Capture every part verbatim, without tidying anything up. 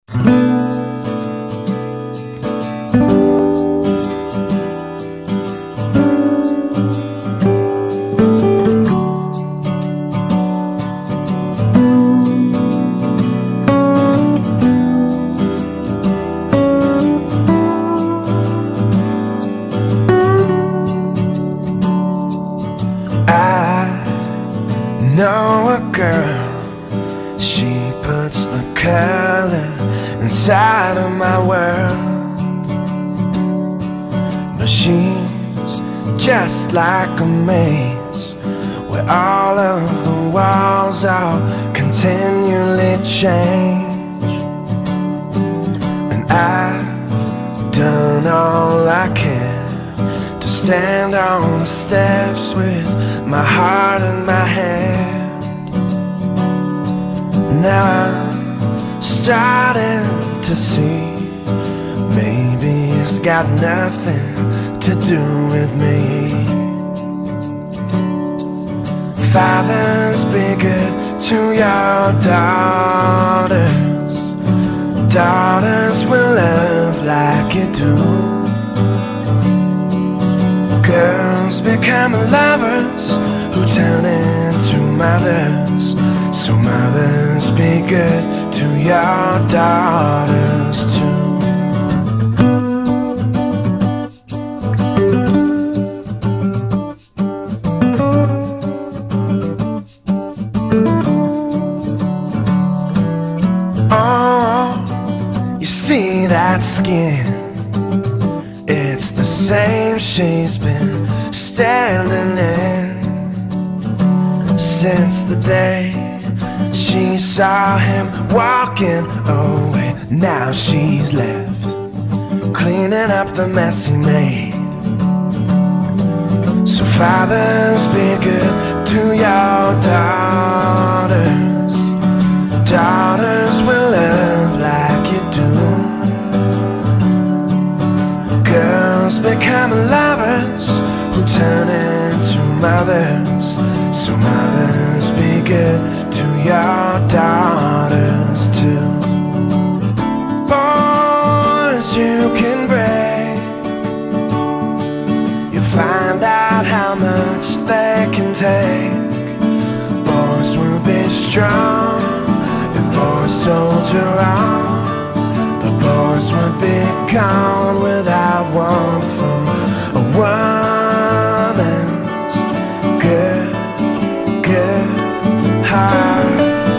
know a girl, she puts the color inside of my world. But she's just like a maze where all of the walls are continually change. And I've done all I can to stand on the steps with my heart in my hand. Now I'm starting to see maybe it's got nothing to do with me. Fathers, be good to your daughters. Daughters will love like you do. Girls become lovers who turn into mothers. So mothers, be good to your daughters too. Oh, you see that skin? It's the same she's been standing in since the day she saw him walking away. Now she's left cleaning up the mess he made. So fathers, be good to your daughters. Daughters will love like you do. Girls become lovers who turn into mothers. So mothers, be good to your daughters too. Boys you can break, you find out how much they can take. Boys will be strong and boys soldier on, but boys would be gone without one from a woman's good, good heart.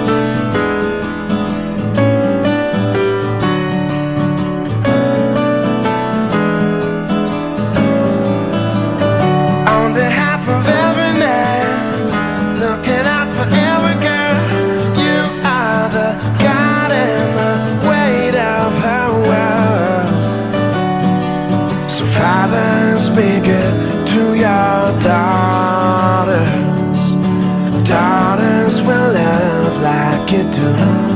On behalf of every man, looking out for every girl, you are the God and the weight of her world. So fathers, be good to your daughters. Daughters will love like you do.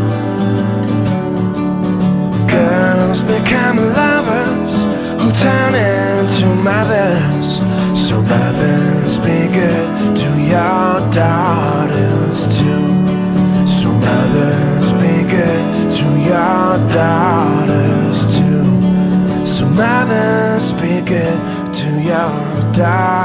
Girls become lovers who turn into mothers. So mothers, be good to your daughters too. So mothers, be good to your daughters too. So mothers, be good to your daughters.